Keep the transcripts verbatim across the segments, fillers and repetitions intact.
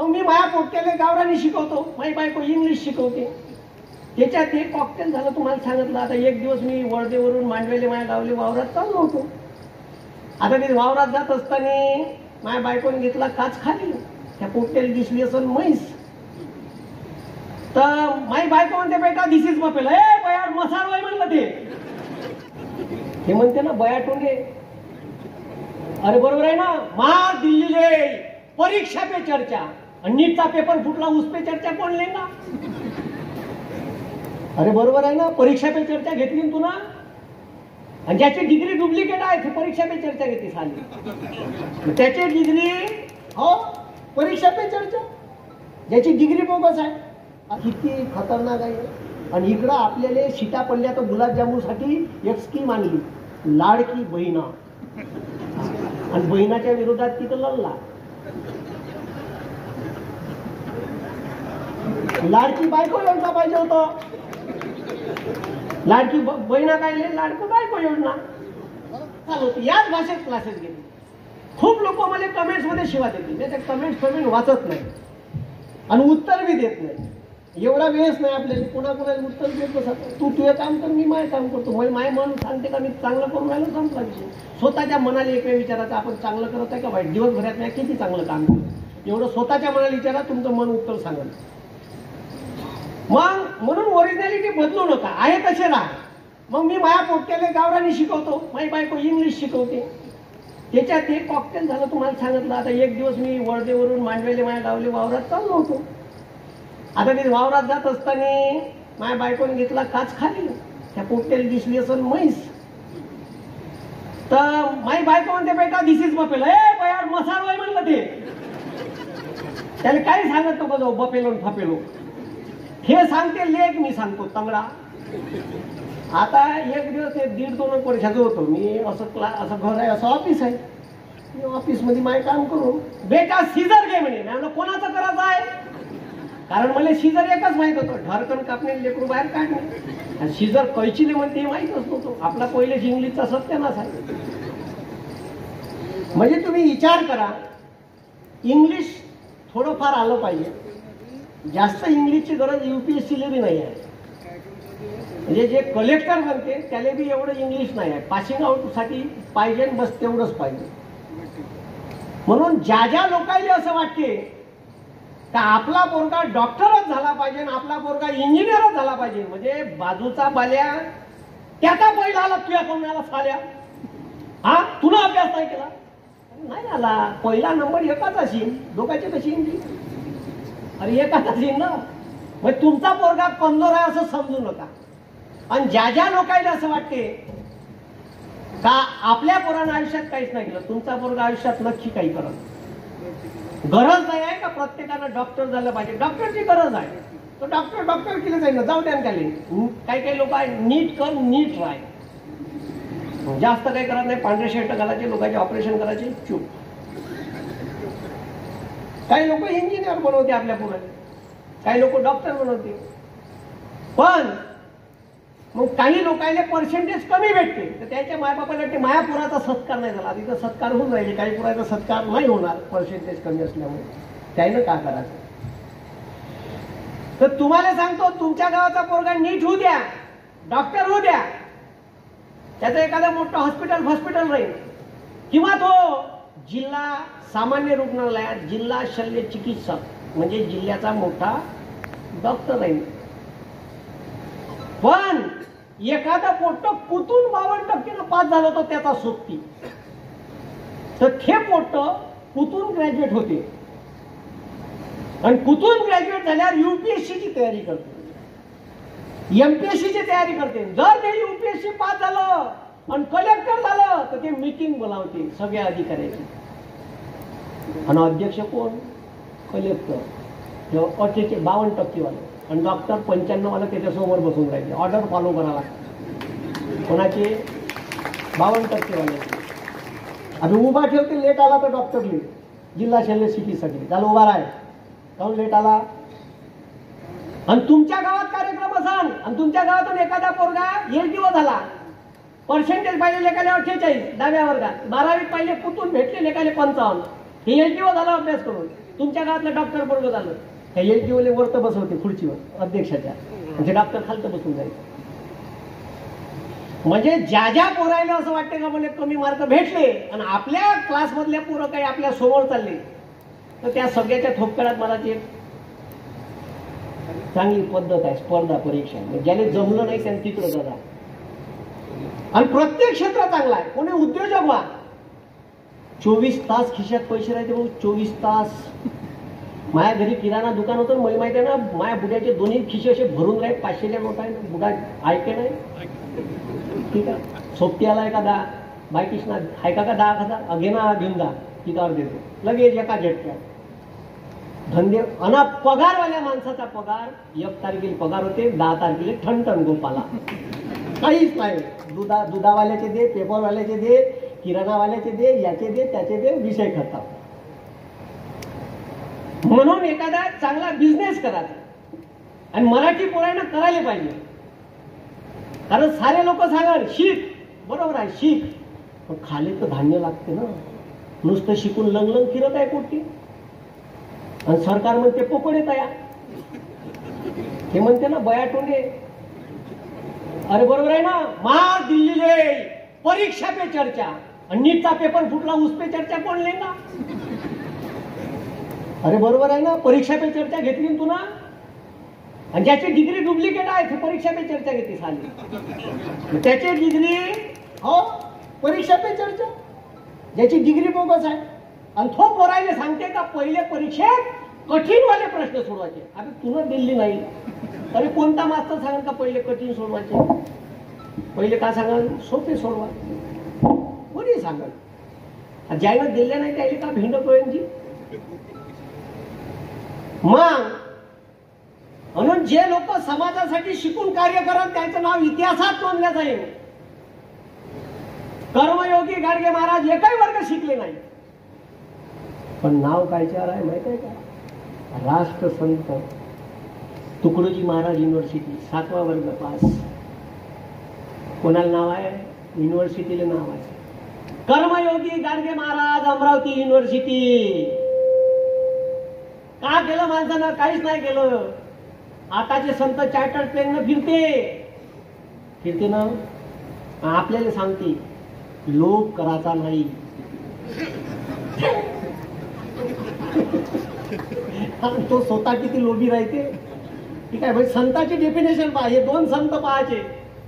मग मी माया पोट्याला गावरानी शिकवतो, माझी बायको इंग्लिश शिकवते. त्याच्यात एक कॉकटेल झालं. तुम्हाला सांगितलं, आता एक दिवस मी वर्धेवरून मांडवेले माझ्या गावले वावरात चाललो होतो. आता मी वावरात जात असताना माझ्या बायकोने घेतला काच खाली, त्या पोट्याला दिसली असेल म्हैस. तर माझी बायको म्हणते, बेटा दिस इज बफेलो. ए बया मसाल वय म्हणलं ते हे म्हणते ना बया टोंगे. अरे बरोबर आहे ना. मार दिल्लीले परीक्षा पे चर्चा, आणि नीटचा पेपर फुटला उस पे चर्चा कोण लेंगा. अरे बरोबर आहे ना. परीक्षा पे चर्चा घेतली तू ना, आणि ज्याची डिग्री डुप्लिकेट आहे ते परीक्षा पे चर्चा घेते साली. त्याची डिग्री हो परीक्षा पे चर्चा, ज्याची डिग्री बोगस आहे. किती खतरनाक आहे. आणि इकडं आपल्याला शिटा पडल्या तर गुलाबजामुनसाठी एक स्कीम आणली, लाडकी बहिणा, आणि बहिणाच्या विरोधात तिथं लढला. लाडकी बायको योजना पाहिजे होतं. लाडकी बहिणा काय लाडको बायको योजना चालू होती. याच भाषेत क्लासेस घेतले. खूप लोक मला कमेंट्स मध्ये शिवा देतील, त्याच्या कमेंट्स कमेंट वाचत नाही आणि उत्तर बी देत नाही. एवढा वेळच नाही आपल्याला. कोणा कोणाला उत्तर देत बसत. तू तुझं काम कर, मी माझं काम करतो. मला माय मन सांगते का मी चांगलं करून राहिलो, संपला विषय. स्वतःच्या मनाला एक वेळ विचारायचं, आपण चांगलं करत आहे का वाईट. दिवसभरात नाही किती चांगलं काम केलं, एवढं स्वतःच्या मनाला विचारा, तुमचं मन उत्तर सांगेल. मग म्हणून ओरिजिनॅलिटी बदलू नका, आहे तसे राहा. मग मी माझ्या पोट्याला गावरानी शिकवतो, माझी बायको इंग्लिश शिकवते. त्याच्यात एक कॉकटेल झालं. तुम्हाला सांगितलं, आता एक दिवस मी वर्धेवरून मांडवेले माझ्या गावले वावरात चाललो होतो. आता मी वावरात जात असताना माझ्या बायकोने घेतला काच खाली, त्या पोट्याला दिसली असेल म्हैस. तर माझी बायको म्हणते, बेटा दिस इज बफेलो. ए बया मसाल वय म्हणलं ते त्याला काही सांगत नको जाऊ, बफेलो फपेलो हे सांगते लेख, मी सांगतो तंगडा. आता एक दिवस एक दीड दोन वर्षाचं होतो मी. असं क्लास, असं घर आहे, असं ऑफिस आहे. मी ऑफिस मध्ये माझे काम करू. बेटा सीझर घे म्हणे. मी कोणाचं करायचं आहे, कारण मला सीझर एकच माहित होतं, ढरकन कापणे लेकरू बाहेर काढणे. सीझर कैचीले म्हणते माहितच नव्हतं. आपला पहिलेच इंग्लिशचा सत्यानाश आहे. म्हणजे तुम्ही विचार करा, इंग्लिश थोडंफार आलं पाहिजे. जास्त इंग्लिशची गरज युपीएससीला बी नाही आहे. म्हणजे जे कलेक्टर बनते त्याला बी एवढं इंग्लिश नाही आहे. पासिंग आउट साठी पाहिजे, बस तेवढंच पाहिजे. म्हणून ज्या ज्या लोकांना असं वाटते का आपला पोरगा डॉक्टरच झाला पाहिजे, आपला पोरगा इंजिनियरच झाला पाहिजे, म्हणजे बाजूचा बाल्या त्याचा पहिला आला, तुझ्या कोणाला साल्या, हा तुला अभ्यास नाही केला, नाही आला. पहिला नंबर एकाच असेल, दोघांची कशी इंग्लिश. अरे एकाच असेल ना. मग तुमचा पोरगा कमजोर आहे असं समजू नका. आणि ज्या ज्या लोकांना असं वाटते का आपल्या पोरानं आयुष्यात काहीच नाही केलं, तुमचा पोरगा आयुष्यात नक्की काही करत. गरज नाही आहे का प्रत्येकानं डॉक्टर झालं पाहिजे. डॉक्टरची गरज आहे, तो डॉक्टर डॉक्टर केलं जाईल ना, जाऊ द्या त्याला. काही काही लोक आहे नीट कर नीट राय, जास्त काही करत नाही. पांढरे शर्ट घालायचे, लोकांचे ऑपरेशन करायचे, चूप. काही लोक इंजिनियर बनवते आपल्या पोराला, काही लोक डॉक्टर बनवते. पण मग काही लोकांना पर्सेंटेज कमी भेटते, तर त्याच्या मायबापाला वाटते माझ्या पुराचा सत्कार नाही झाला, तिथं सत्कार होऊन राहिले. काही पुराचा सत्कार नाही होणार पर्सेंटेज कमी असल्यामुळे. त्यानं काय करायचं. तर तुम्हाला सांगतो, तुमच्या गावाचा पोरगा नीट होऊ द्या, डॉक्टर होऊ द्या, त्याचं एखादं मोठं हॉस्पिटल हॉस्पिटल राहील, किंवा तो जिल्हा सामान्य रुग्णालयात जिल्हा शल्य चिकित्सक म्हणजे जिल्ह्याचा मोठा डॉक्टर राहील. पण एखादा पोट्ट कुठून बावन्न टक्के पास झाला होता त्याचा सोबती, तर ते पोट्ट कुठून ग्रॅज्युएट होते, आणि कुठून ग्रॅज्युएट झाल्यावर युपीएससी ची तयारी करते, एमपीएससी ची तयारी करते. जर ते युपीएससी पास झालं आणि कलेक्टर झालं तर ते मीटिंग बोलावते सगळ्या अधिकाऱ्याची, आणि अध्यक्ष कोण, कलेक्टर. अठ्ठेचाळीस बावन्न टक्के वाले, आणि डॉक्टर पंच्याण्णव वाला त्याच्यासमोर बसून राहिले, ऑर्डर फॉलो करायला लागते. कोणाचे, बावन्न टक्के वाले. आता उभा ठेवते, लेट आला तर डॉक्टर लिह जिल्हा शल्य चिकित्सक त्याला उभा राहील, काऊन लेट आला. आणि तुमच्या गावात कार्यक्रम असाल आणि तुमच्या गावातून एखादा पोरगा एलटीओ झाला, पर्सेंटेज पाहिले लेखाले अठ्ठेचाळीस, दहाव्या वर्गात, बारावीत पाहिले कुठून भेटले लेखाले पंचावन्न, हे एलटीओ झाला अभ्यास करून, तुमच्या गावातलं डॉक्टर बरोबर झालं, त्या एल टी ओले वरत बसवते खुर्चीवर अध्यक्षाच्या, म्हणजे डॉक्टर खालतं बसून जायचं. म्हणजे ज्या ज्या पोरायला असं वाटतं का म्हणजे कमी मार्क भेटले आणि आपल्या क्लासमधल्या पोरं काही आपल्या समोर चालले, तर त्या सगळ्याच्या थोपकळात मला ते चांगली पद्धत आहे स्पर्धा परीक्षा. ज्याने जमलं नाही त्याने तिकडं जागा, आणि प्रत्येक क्षेत्र चांगला आहे. कोणी उद्योजक व्हा, चोवीस तास खिशात पैसे राहते भाऊ, चोवीस तास. माझ्या घरी किराणा दुकान होतं, मला माहिती आहे ना, माझ्या बुड्याचे दोन्ही खिशे असे भरून राहत, पाचशेच्या नोट आहे ना, बुडा ऐके नाही. ठीक आहे, सोबती आला एखादा बाय कृष्णा ऐका का दहा हजार अघे ना घेऊन जा, तिथावर देतो लगेच एका झटक्यात. धंदे अना पगारवाल्या माणसाचा पगार एक तारखेला पगार होते, दहा तारखेला ठणठण गोपाला काहीच नाही. दुधा दुधावाल्याचे दे, पेपरवाल्याचे दे, किराणावाल्याचे दे, याचे दे, त्याचे दे, विषय खतम. म्हणून एखादा चांगला बिझनेस करायचा, आणि मराठी पोरांना करायला पाहिजे. कारण सारे लोक सांगाल शिक, बरोबर आहे शिक, पण खाली तर धान्य लागते ना. नुसतं शिकून लंगलंग फिरत आहे कोटी, आणि सरकार म्हणते पोकोडे तया, हे म्हणते ना बया टोंडे. अरे बरोबर आहे ना, महार दिल्लीले परीक्षा पे चर्चा, आणि नीटचा पेपर फुटला उस पे चर्चा कोण लेंगा. अरे बरोबर आहे ना, परीक्षा पे चर्चा घेतली तू ना, आणि ज्याची डिग्री डुप्लिकेट आहे ते परीक्षा पे चर्चा घेते साली. त्याची डिग्री हो परीक्षा पे चर्चा, ज्याची डिग्री बोगस आहे, आणि तो पोरायला सांगते का पहिले परीक्षेत कठीण वाले प्रश्न सोडवायचे. आता तुला दिल्ली नाही, अरे कोणता मास्तर सांगाल का पहिले कठीण सोडवायचे, पहिले का सांगाल सोपे सोडवा, कोणी सांगाल. ज्याला दिले नाही त्याला का भिंड पोळ्यांची. मग म्हणून जे लोक समाजासाठी शिकून कार्य करत त्यांचं नाव इतिहासात नोंदलं जाईल. कर्मयोगी गाडगे महाराज एकही वर्ग शिकले नाही, पण नाव कायच्यावर आहे माहित आहे का, राष्ट्रसंत तुकडोजी महाराज युनिव्हर्सिटी, सातवा वर्ग पास. कोणाला नाव आहे, युनिव्हर्सिटीला नाव आहे कर्मयोगी गाडगे महाराज अमरावती युनिव्हर्सिटी. का केलं माणसानं, काहीच नाही केलं. आताचे संत चार्टर्ड प्लेन फिरते फिरते ना, आपल्याला सांगते लोभ करायचा नाही. तो स्वतः किती लोभी राहते. ठीक आहे भाई, संताची डेफिनेशन पहा, हे दोन संत पाहायचे,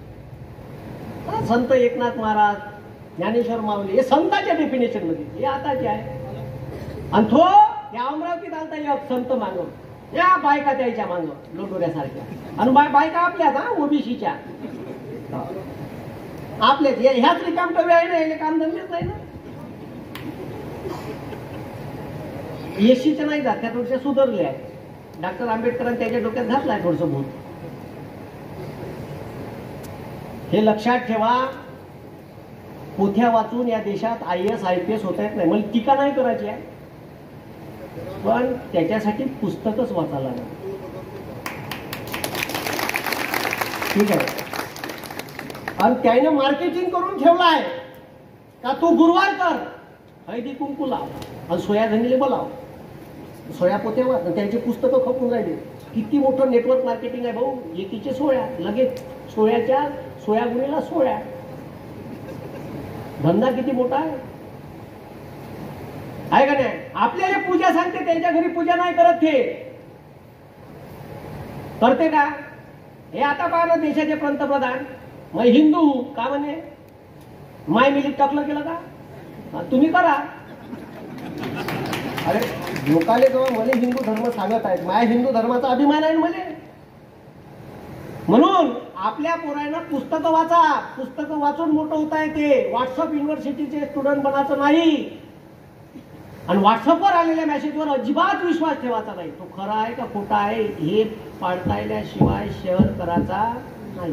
संत एकनाथ महाराज, ज्ञानेश्वर माऊली, हे संताच्या डेफिनेशन मध्ये, हे आताचे आहे. आणि तो या अमरावतीत आलता एक संत मागव, या बायका त्याच्या मागव लोटोऱ्यासारख्या, आणि बाय बायका आपल्याच हा ओबीसीच्या आपल्याच, ह्याच रिकाम टवे आहे ना, हे काम धंदेच नाही ना. एसीच्या नाही जात, त्या थोडशा सुधारले आहे. डॉक्टर आंबेडकरांनी त्याच्या डोक्यात घातलाय थोडस भूत. हे लक्षात ठेवा, पोथ्या वाचून या देशात I S I P S होता येत नाही. मला टीका नाही करायची आहे, पण त्याच्यासाठी पुस्तकच वाचायला नाही. ठीक आहे, आणि त्याने मार्केटिंग करून ठेवलाय का तू गुरुवार कर, हळदी कुंकू लाव, आणि सोया धनीले बोलाव, सोया पोते वाच, त्यांची पुस्तकं खपून राहिले. किती मोठं नेटवर्क मार्केटिंग आहे भाऊ. एकीचे सोया, लगेच सोयाच्या सोया गुणीला सोया, धंदा किती मोठा आहे आहे का नाही. आपल्याला पूजा सांगते, त्यांच्या घरी पूजा नाही करत, ते करते का. हे आता पहा ना, देशाचे पंतप्रधान मग हिंदू का म्हणे, माय मिली टकलं केलं का, तुम्ही करा. अरे लोकाले जेव्हा मला हिंदू धर्म सांगत आहेत, माझ्या हिंदू धर्माचा अभिमान आहे मला. म्हणून आपल्या पोरांना पुस्तकं वाचा, पुस्तकं वाचून मोठं होता येते. व्हॉट्सअप युनिव्हर्सिटीचे स्टुडंट बनायचं नाही, आणि व्हॉट्सअपवर आलेल्या मेसेजवर अजिबात विश्वास ठेवायचा नाही. तो खरा आहे का खोटा आहे हे पाडतायल्याशिवाय शेअर करायचा नाही.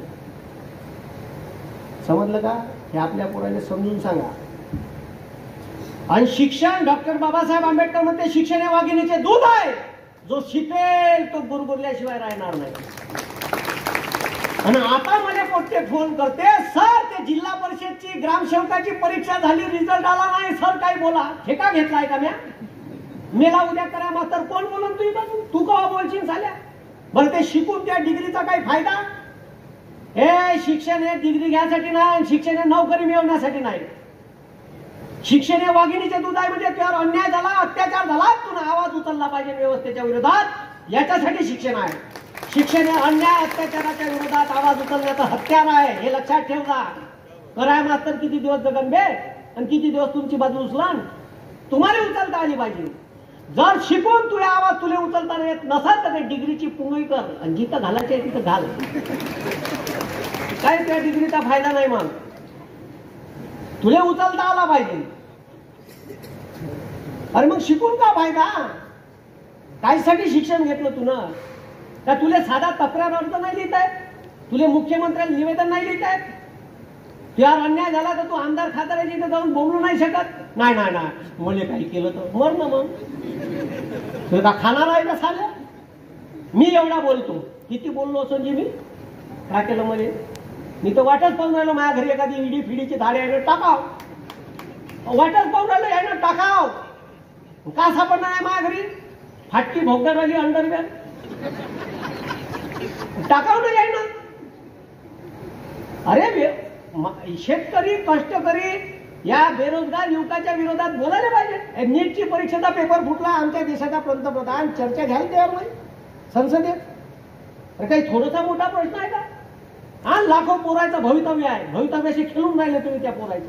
समजलं का, हे आपल्या पोरांना समजून सांगा. आणि शिक्षण, डॉक्टर बाबासाहेब आंबेडकर म्हणते शिक्षण हे वाघिणीचे दूध आहे, जो शिकेल तो गुरगुरल्याशिवाय राहणार नाही. आणि आता मला कोणते फोन करते, सर ते जिल्हा परिषदची ग्रामसेवकाची परीक्षा झाली, रिझल्ट आला नाही सर, काय बोला, ठेका घेतलाय का म्या. मेला उद्या करा मास्तर कोण बोलून तू इथं तू कवा बोलशील झाल्या बरं ते शिकून त्या डिग्रीचा काही फायदा हे शिक्षण हे डिग्री घ्यायसाठी नाही शिक्षण हे नोकरी मिळवण्यासाठी नाही शिक्षण हे वाघिणीचे दूध आहे म्हणजे त्यावर अन्याय झाला अत्याचार झाला तुला आवाज उचलला पाहिजे व्यवस्थेच्या विरोधात याच्यासाठी शिक्षण आहे शिक्षण हे अन्याय अत्याचाराच्या विरोधात आवाज उचलण्याचं हत्यार आहे हे लक्षात ठेवा कराय मास्तर किती दिवस जगन बे आणि किती दिवस तुमची बाजू उचलान तुम्हाला उचलता आली पाहिजे जर शिकून तुला आवाज तुला उचलता येत नसेल तर डिग्रीची पुंगळी कर आणि जिथं घालायची आहे तिथं घाल काय त्या डिग्रीचा फायदा नाही मग तुला उचलता आला पाहिजे अरे मग शिकून का फायदा कायसाठी शिक्षण घेतलं तू ना का तुला साधा तक्रार अर्ज नाही लिहित आहे तुला मुख्यमंत्र्याला निवेदन नाही लिहित आहे त्यावर अन्याय झाला तर तू आमदार खासदाराची इथं जाऊन बोलू नाही शकत नाही नाही नाही मुले काही केलं तर मर ना मग तुला खाणार आहे का साल्या मी एवढा बोलतो किती बोललो असं जी मी काय केलं मध्ये मी तर वाटच पाहून राहिलो माझ्या घरी एखादी इडी फिडीची झाडे आहे टाकाव वाटच पाहून राहिलो यानं टाकाव का सापडणार आहे माझ्या घरी फाटकी भोगदारवाली अंडरवेअर टाकाव ना यायनं अरे शेतकरी कष्टकरी या बेरोजगार युवकाच्या विरोधात बोलायला पाहिजे नीटची परीक्षेचा पेपर फुटला आमच्या देशाचा पंतप्रधान चर्चा घ्यायला तयार नाही संसदेत काही थोडासा मोठा प्रश्न आहे का हा लाखो पोरायचं भवितव्य आहे भवितव्याशी खेळून राहिले तुम्ही त्या पोरायचं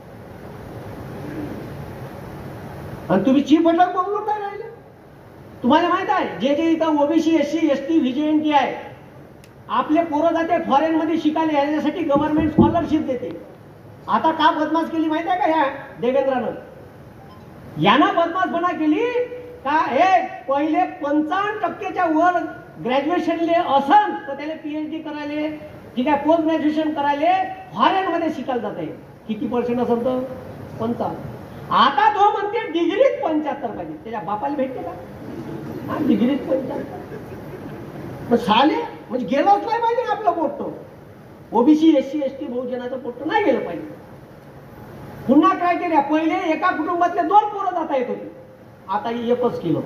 आणि तुम्ही चीफ अटक बोलून काय राहिले तुम्हाला माहित आहे जे जे इथं ओबीसी एससी एसटी व्हीजेएनटी आहे आपले पोरं जाते फॉरेन मध्ये शिकायला याच्यासाठी गव्हर्नमेंट स्कॉलरशिप देते आता का बदमाश केली माहिती आहे का ह्या देवेंद्रानं यानं बदमाशपणा केली का हे पहिले पंचावन्न टक्केच्या वर ग्रॅज्युएशनले असन तर त्याला पीएचडी करायले ठीक आहे पोस्ट ग्रॅज्युएशन करायले फॉरेन मध्ये शिकायला जाते किती पर्सेंट असेल तर पंचावन्न आता तो म्हणते डिग्रीत पंच्याहत्तर पाहिजे त्याच्या बापाला भेटते का हा डिग्रीत पंच्याहत्तर मग झाले म्हणजे गेलोच नाही पाहिजे ना आपलं पोट्ट ओबीसी एससी एसटी बहुजनाचं पोट्ट नाही गेलं पाहिजे पुन्हा क्रायटेरिया पहिले एका कुटुंबातले दोन पोरं जाता येत होते आता एकच केलं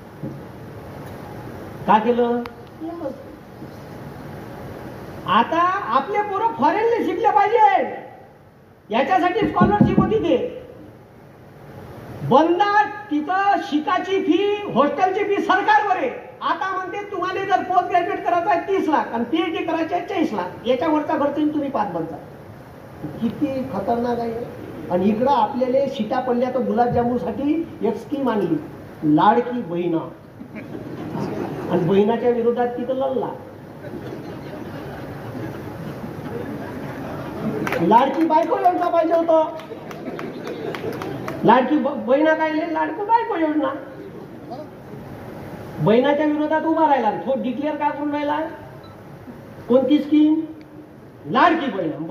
का केलं आता आपले पोरं फॉरेनले शिकले पाहिजे याच्यासाठी स्कॉलरशिप होती ते बंदा तिथं शिकाची फी हॉस्टेलची फी सरकारवर आहे आता म्हणते तुम्हाला जर पोस्ट ग्रॅज्युएट करायचं आहे तीस लाख आणि पीएचडी करायची आहे चाळीस लाख याच्यावरचा खर्च तुम्ही पाच बनता किती खतरनाक आहे आणि इकडं आपल्याला सीटा पडल्या तर गुलाबजामुनसाठी एक स्कीम आणली लाडकी बहिणा आणि बहिणाच्या विरोधात तिथं लढला लाडकी बायको योजना पाहिजे होतं लाडकी बहिणा काय लाडको बायको योजना बहिणाच्या विरोधात उभा राहिला तो डिक्लेअर का करून राहिला कोणती स्कीम लाडकी बहीण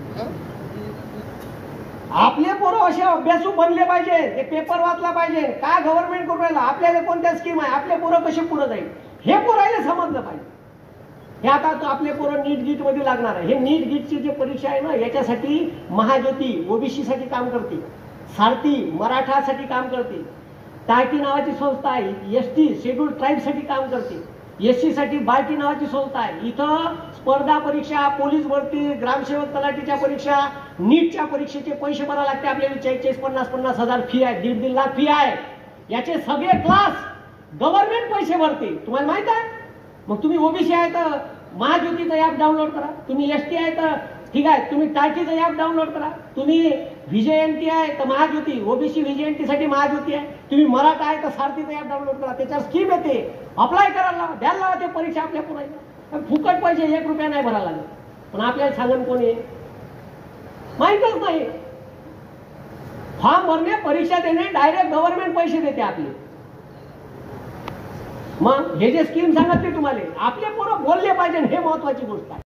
आपले पोरं असे अभ्यासू बनले पाहिजे ते पेपर वाचला पाहिजे काय गव्हर्नमेंट करून राहिला आपल्याला कोणत्या स्कीम आहे आपले पोरं कसे पुढे जाईल हे पोरायला समजलं पाहिजे हे आता आपले पोरं नीट गीट मध्ये लागणार आहे हे नीट गीटची जी परीक्षा आहे ना याच्यासाठी महाज्योती ओबीसी साठी काम करते सारथी मराठासाठी काम करते टायटी नावाची संस्था आहे एसटी शेड्यूल ट्राईब साठी काम करते एससी साठी बायटी नावाची संस्था आहे इथं स्पर्धा परीक्षा पोलीस भरती ग्रामसेवक तलाठीच्या परीक्षा नीटच्या परीक्षेचे पैसे भरावे लागते आपल्याला चाळीस पन्नास पन्नास हजार फी आहे दीड दीड लाख फी आहे याचे सगळे क्लास गव्हर्नमेंट पैसे भरते तुम्हाला माहित आहे मग तुम्ही ओबीसी आहे तर महाज्योतीचं ऍप डाउनलोड करा तुम्ही एसटी आहे तर ठीक आहे तुम्ही टायटीचं ऍप डाउनलोड करा तुम्ही व्हीजेएनटी आहे तर महाज्योती ओबीसी व्हीजेएनटी साठी महाज्योती आहे तुम्ही मराठा आहे तर सारथीचं ऍप डाउनलोड करा त्याच्यावर स्कीम येते अप्लाय करायला लावा द्यायला लावा ते परीक्षा आपल्या पुरायला फुकट पैसे एक रुपया नाही भरायला लागत पण आपल्याला सांगून कोणी माहितच नाही फॉर्म भरणे परीक्षा देणे डायरेक्ट गव्हर्नमेंट पैसे देते आपले मग हे जे स्कीम सांगत ते तुम्हाला आपले पोरं बोलले पाहिजे हे महत्वाची गोष्ट आहे